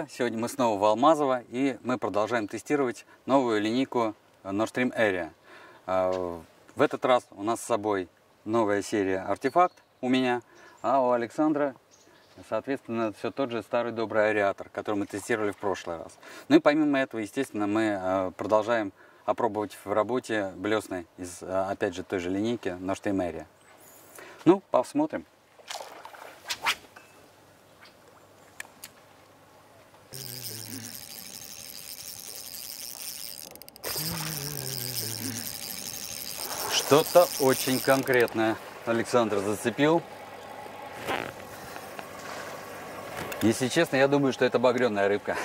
друзья! Сегодня мы снова в Алмазово, и мы продолжаем тестировать новую линейку Nord Stream Area. В этот раз у нас с собой новая серия Артефакт у меня, а у Александра, соответственно, все тот же старый добрый Ариатор, который мы тестировали в прошлый раз. Ну и помимо этого, естественно, мы продолжаем опробовать в работе блесны из, опять же, той же линейки Nord Stream Area. Ну, посмотрим. Что-то очень конкретное Александр зацепил. Если честно, я думаю, что это багряная рыбка.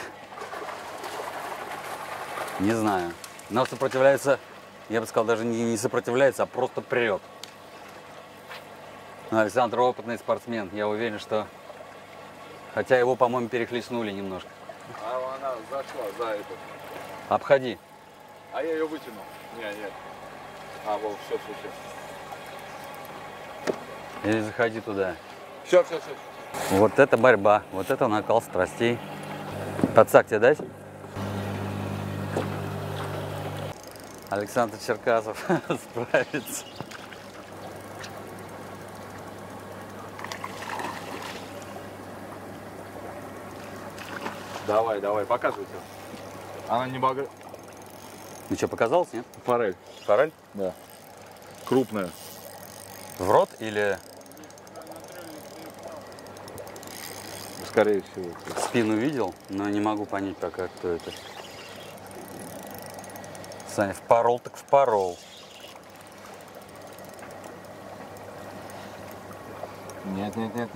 Не знаю. Но сопротивляется, я бы сказал, даже не сопротивляется, а просто прет. Но Александр опытный спортсмен. Я уверен, что... Хотя его, по-моему, перехлестнули немножко. А она зашла за это. Обходи. А я ее вытянул. Нет. А, вот, все. Или заходи туда. Все. Вот это борьба, вот это накал страстей. Подсак тебе дать? Александр Черкасов справится. Давай, показывайте. Она не багр... Ну что, показалось, нет? Форель. Форель? Да. Крупная. В рот или Скорее всего. спину видел, но не могу понять пока, кто это. Саня, впорол так впорол. Нет.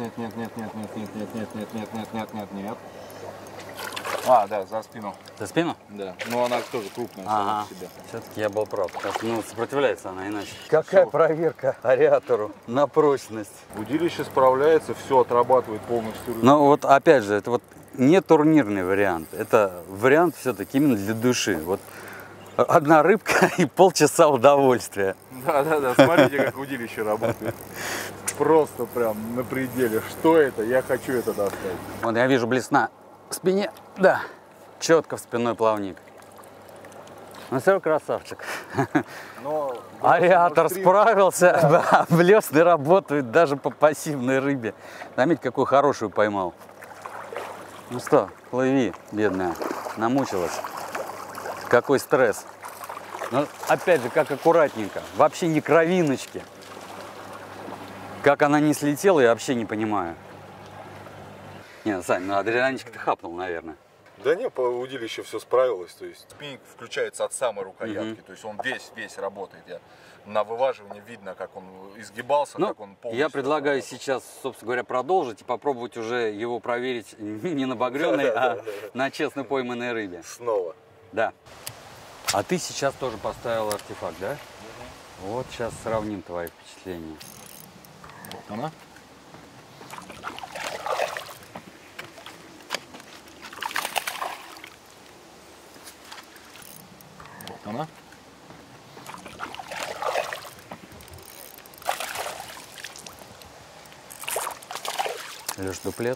А, да, за спину. За спину? Да. Ну она тоже крупная Ага. себя. Все-таки я был прав. Потому что, ну, сопротивляется она иначе. Какая проверка Ариатору на прочность. Удилище справляется, все отрабатывает полностью. Но вот опять же, это вот не турнирный вариант. Это вариант все-таки именно для души. Вот одна рыбка и полчаса удовольствия. Да, смотрите, как удилище работает. Просто прям на пределе. Что это? Я хочу это достать. Вот я вижу блесна в спине. Да, четко в спинной плавник. Ну все, красавчик. Но Ариатор справился. Да, блесны работают даже по пассивной рыбе. Заметь, какую хорошую поймал. Ну что, плыви, бедная. Намучилась. Какой стресс. Но опять же, как аккуратненько. Вообще не кровиночки. Как она не слетела, я вообще не понимаю. Не, Сань, ну адреналинчик ты хапнул, наверное. Да не, по удилищу все справилось. То есть спиннинг включается от самой рукоятки. То есть он весь работает. На вываживании видно, как он изгибался, Ну, как он полностью. я предлагаю сейчас, собственно говоря, продолжить и попробовать уже его проверить не на багряной, а на честно пойманной рыбе. Снова. Да. А ты сейчас тоже поставил артефакт, да? Вот сейчас сравним твои впечатления. Она? Она? Леш, дуплет.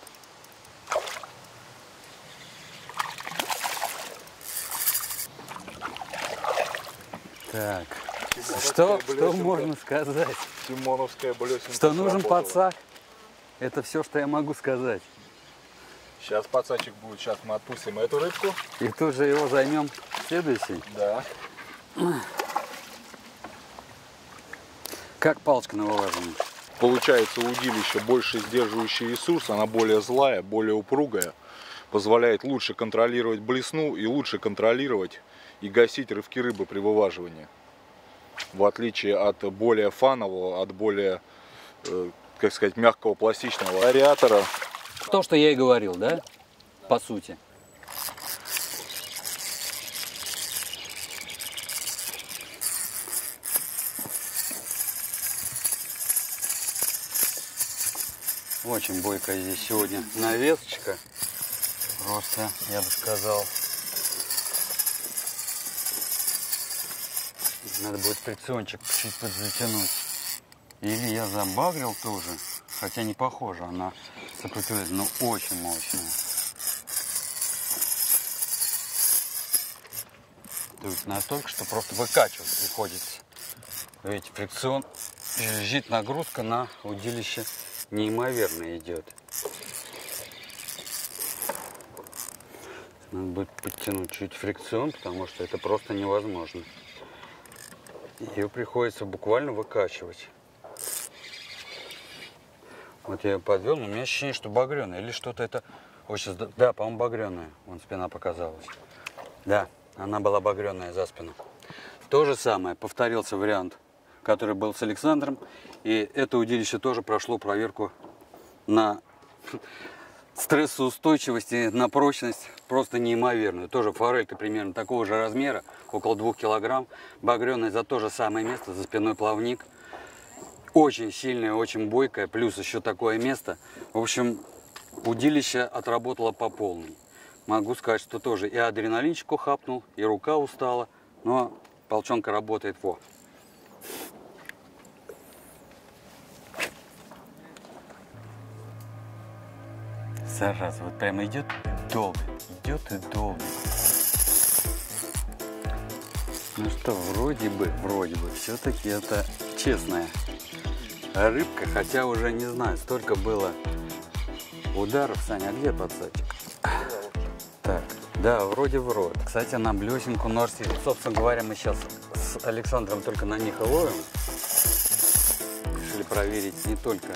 Так, что можно сказать? Симоновская блесенка. Что нужен сработала. подсак? Это все, что я могу сказать. Сейчас подсачек будет. Сейчас мы отпустим эту рыбку. И тут же его займем следующий. Да. Как палочка на вываживании. Получается, у удилища больше сдерживающий ресурс, она более злая, более упругая, позволяет лучше контролировать блесну и лучше контролировать и гасить рывки рыбы при вываживании. В отличие от более фанового, от более, как сказать, мягкого пластичного ариатора. То, что я и говорил, да? По сути. Очень бойкая здесь сегодня навесочка. Просто, я бы сказал, надо будет фрикциончик чуть подзатянуть. Или я забагрил тоже, хотя не похоже, она сопротивляется, но очень мощная. То есть настолько, что просто выкачивать приходится. Видите, фрикцион, жжит, нагрузка на удилище неимоверно идет. Надо будет подтянуть чуть фрикцион, потому что это просто невозможно. Ее приходится буквально выкачивать. Вот я ее подвел, но у меня ощущение, что багреная. Или что-то это... Очень... Да, по-моему, багреная. Вон спина показалась. Да, она была багреная за спину. То же самое, повторился вариант, который был с Александром. И это удилище тоже прошло проверку на стрессоустойчивость и на прочность просто неимоверную. Тоже форелька примерно такого же размера, около 2 килограмм. Багреная за то же самое место, за спиной плавник. Очень сильная, очень бойкая, плюс еще такое место. В общем, удилище отработало по полной. Могу сказать, что тоже и адреналинчику хапнул, и рука устала, но полчонка работает во. Зараза, вот прямо идет и долго, идет и долго. Ну что, вроде бы, все-таки это честная рыбка, хотя уже не знаю, столько было ударов. Саня, а где подсадчик? Так, да, вроде в рот. Кстати, на блесенку Норстрим. Собственно говоря, мы сейчас с Александром только на них и ловим. Решили проверить не только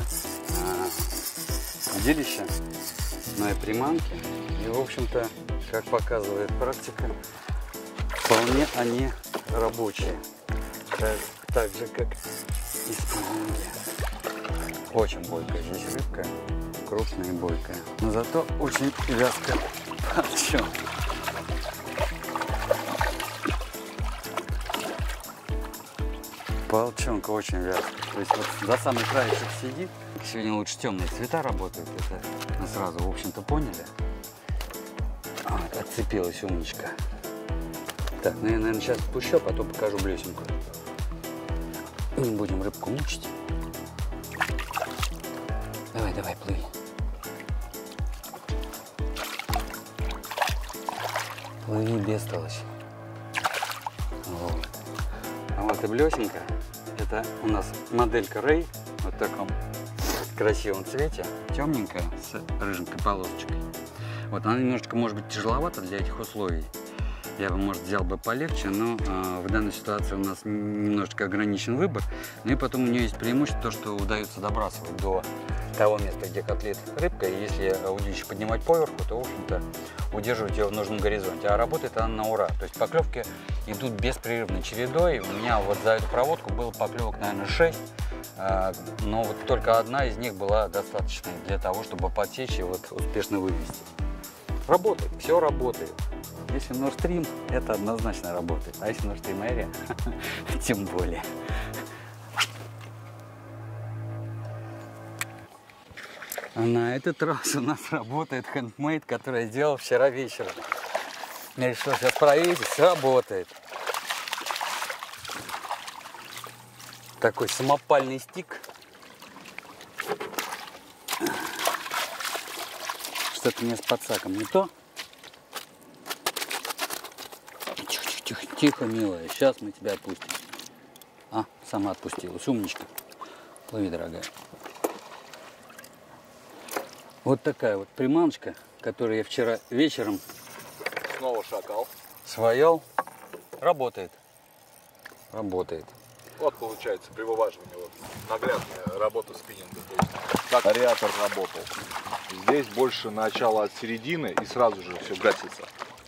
удилище, но и приманки. И, в общем-то, как показывает практика, вполне они рабочие. Так же, как и спиннинги. Очень бойкая здесь рыбка, крупная и бойкая, но зато очень вязкая полчонка. Полчонка очень вязкая. То есть вот за самый краешек сидит. Сегодня лучше темные цвета работают, это мы сразу, в общем-то, поняли. Вот, отцепилась умничка. Так, ну я, наверное, сейчас отпущу, а потом покажу блесенку. Не будем рыбку мучить. Давай, давай, плыви. Плыви, бестолочь. Вот. А вот и блесенка. Это у нас моделька Рэй. Вот в таком красивом цвете. Темненькая, с рыженькой полосочкой. Вот она немножечко, может быть, тяжеловата для этих условий. Я бы, может, взял бы полегче, но в данной ситуации у нас немножечко ограничен выбор. Ну и потом у нее есть преимущество, то, что удается добрасывать до того места, где котлет рыбка. И если удилище поднимать поверху, то, в общем-то, удерживать ее в нужном горизонте. А работает она на ура. То есть поклевки идут беспрерывной чередой. У меня вот за эту проводку было поклевок, наверное, 6. Но вот только одна из них была достаточной для того, чтобы подсечь и вот успешно вывести. Работает, все работает. Если Норстрим, это однозначно работает. А если Норстрим Area, тем более. А на этот раз у нас работает хендмейд, который я делал вчера вечером. Я решил сейчас проверить, сработает. Такой самопальный стик. Что-то мне с подсаком не то. Тихо, тихо, милая, сейчас мы тебя отпустим. А, сама отпустилась, умничка. Плыви, дорогая. Вот такая вот приманочка, которую я вчера вечером Снова шакал. своял. Работает. Работает. Вот получается при вываживании вот наглядная работа спиннинга. То есть как ареатор работал. Здесь больше начало от середины и сразу же все гасится.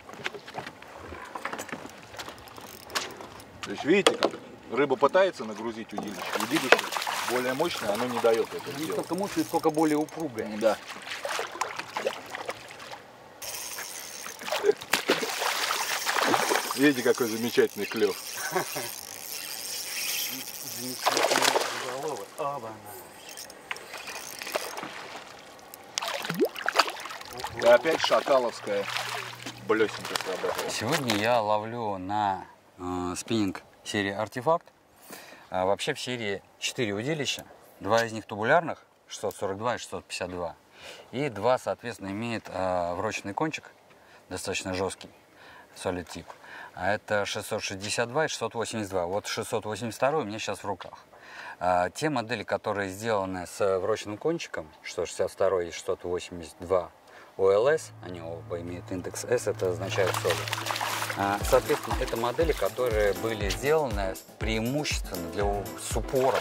То есть видите, как рыба пытается нагрузить удилище. Удилище более мощное, оно не дает это Не сделать. столько мощная, сколько более упругая. Да. Видите, какой замечательный клев. И опять шакаловская блесенка сработала. Сегодня я ловлю на спиннинг серии Артефакт. Вообще в серии 4 удилища. 2 из них тубулярных, 642 и 652. И 2, соответственно, имеет врочный кончик, достаточно жесткий, Solid Tip. А это 662 и 682. Вот 682 у меня сейчас в руках. Те модели, которые сделаны с врочным кончиком, 662 и 682 OLS, они оба имеют индекс S, это означает solid. Соответственно, это модели, которые были сделаны преимущественно с упором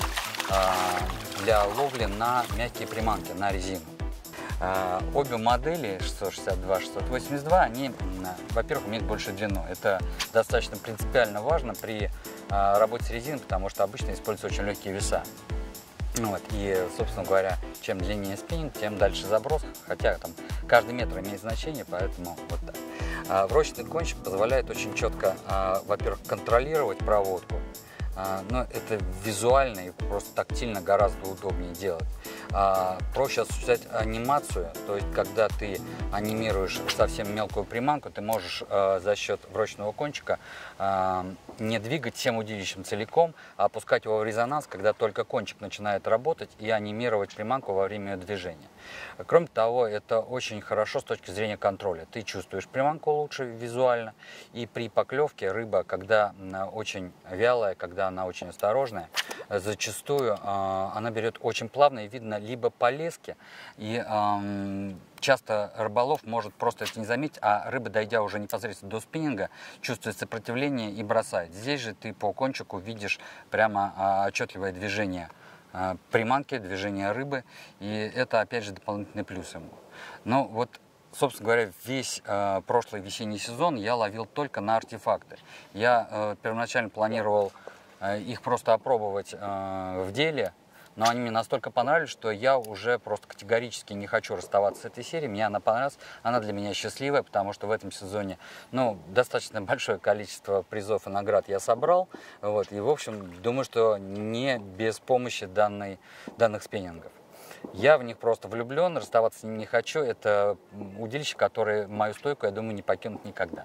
для ловли на мягкие приманки, на резину. Обе модели 662-682, они, во-первых, имеют большую длину. Это достаточно принципиально важно при работе с резиной, потому что обычно используются очень легкие веса. Вот. И, собственно говоря, чем длиннее спиннинг, тем дальше заброс, хотя там каждый метр имеет значение, поэтому вот так. Врочный кончик позволяет очень четко, во-первых, контролировать проводку, но это визуально и просто тактильно гораздо удобнее делать. Проще осуществлять анимацию, то есть когда ты анимируешь совсем мелкую приманку, ты можешь за счет врочного кончика не двигать всем удилищем целиком, а опускать его в резонанс, когда только кончик начинает работать, и анимировать приманку во время ее движения. Кроме того, это очень хорошо с точки зрения контроля. Ты чувствуешь приманку лучше визуально, и при поклевке рыба, когда очень вялая, когда она очень осторожная, зачастую она берет очень плавно, и видно либо по леске, и часто рыболов может просто это не заметить, а рыба, дойдя уже непосредственно до спиннинга, чувствует сопротивление и бросает. Здесь же ты по кончику видишь прямо отчетливое движение приманки, движение рыбы, и это, опять же, дополнительный плюс ему. Но вот, собственно говоря, весь прошлый весенний сезон я ловил только на артефакты. Я первоначально планировал их просто опробовать в деле, но они мне настолько понравились, что я уже просто категорически не хочу расставаться с этой серией. Мне она понравилась, она для меня счастливая, потому что в этом сезоне, достаточно большое количество призов и наград я собрал. Вот, и, в общем, думаю, что не без помощи данных спиннингов. Я в них просто влюблен, расставаться с ними не хочу. Это удилища, которые мою стойку, я думаю, не покинут никогда.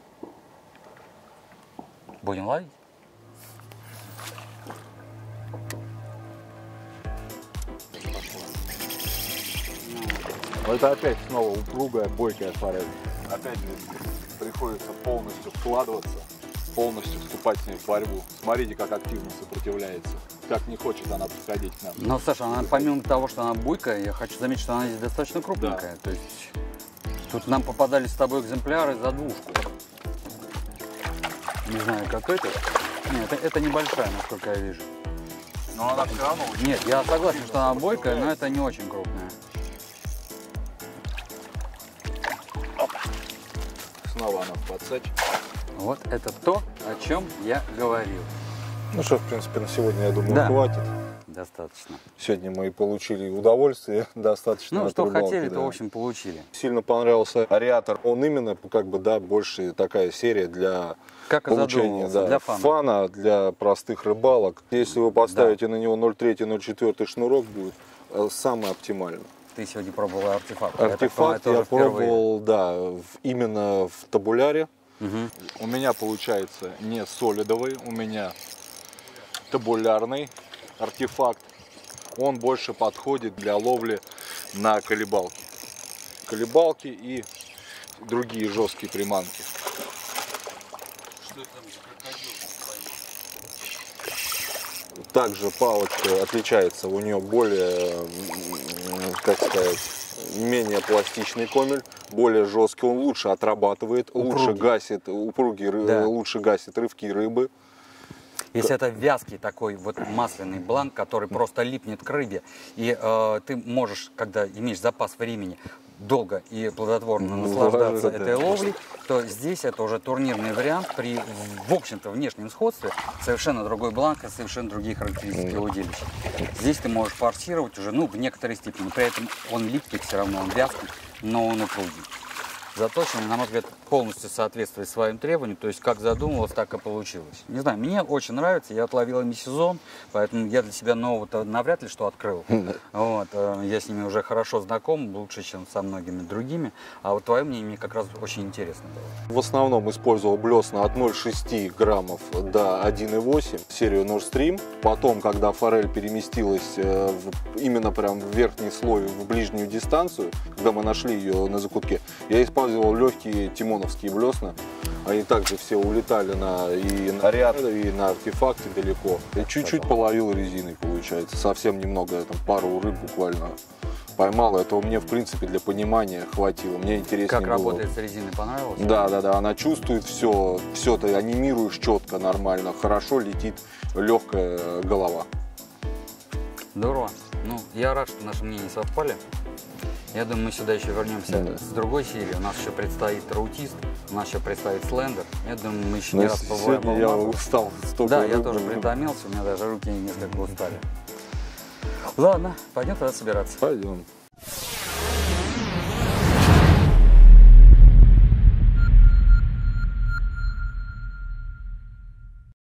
Будем ловить? Это опять снова упругая, бойкая форель. Опять же, приходится полностью вкладываться, полностью вступать с ней в борьбу. Смотрите, как активно сопротивляется, как не хочет она подходить к нам. Но, Саша, она, помимо того, что она бойкая, я хочу заметить, что она здесь достаточно крупненькая. Да. То есть тут нам попадались с тобой экземпляры за двушку. Не знаю, как это. Нет, это небольшая, насколько я вижу. Но она все равно очень... Нет, я согласен, что она бойкая, но это не очень крупная. Снова она в подсаче. Вот это то, о чем я говорил. Ну что, в принципе, на сегодня, я думаю, хватит. Достаточно. Сегодня мы получили удовольствие достаточно. Ну, что рыбалки, хотели, то, в общем, получили. Сильно понравился Ариатор. Он именно, больше такая серия для получения для фана, для простых рыбалок. Если вы поставите на него 0,3-0,4 шнурок, будет самый оптимальный. Ты сегодня пробовал артефакт. Артефакт я пробовал, именно в табуляре. Угу. У меня получается не солидовый, у меня табулярный артефакт. Он больше подходит для ловли на колебалки. Колебалки и другие жесткие приманки. Что это за крокодил? Также палочка отличается, у нее более, менее пластичный комель, более жесткий, он лучше отрабатывает, лучше гасит лучше гасит рывки рыбы. Если это вязкий такой вот масляный бланк, который просто липнет к рыбе, и ты можешь, когда имеешь запас времени, долго и плодотворно наслаждаться этой ловлей, то здесь это уже турнирный вариант при, в общем-то, внешнем сходстве, совершенно другой бланк и совершенно другие характеристики удилища. Здесь ты можешь форсировать уже, в некоторой степени, при этом он липкий все равно, он вязкий, но он упругий. Заточенный, на мой взгляд, полностью соответствует своим требованиям, то есть как задумывалось, так и получилось. Не знаю, мне очень нравится, я отловил ими сезон, поэтому я для себя нового-то навряд ли что открыл. Вот, я с ними уже хорошо знаком, лучше, чем со многими другими, а вот твое мнение мне как раз очень интересно было. В основном использовал блесна от 0,6 граммов до 1,8, серию Nordstream. Потом, когда форель переместилась именно прям в верхний слой, в ближнюю дистанцию, когда мы нашли ее на закутке, я использовал использовал легкие тимоновские блесна. Они также все улетали и на ряд, и на артефакте далеко. И чуть-чуть половил резиной, получается. Совсем немного, там, пару рыб буквально поймал. Этого мне, в принципе, для понимания хватило. Мне интереснее Как было. работает с резиной, понравилось? Да, она чувствует все ты анимируешь четко, нормально, хорошо летит легкая голова. Здорово. Ну, я рад, что наши мнения совпали. Я думаю, мы сюда еще вернемся с другой серии. У нас еще предстоит Раутист, у нас еще предстоит Слендер. Я думаю, мы еще не раз побываем. Сегодня я устал столько. Да, я тоже притомился, у меня даже руки несколько устали. Ладно, пойдем тогда собираться. Пойдем.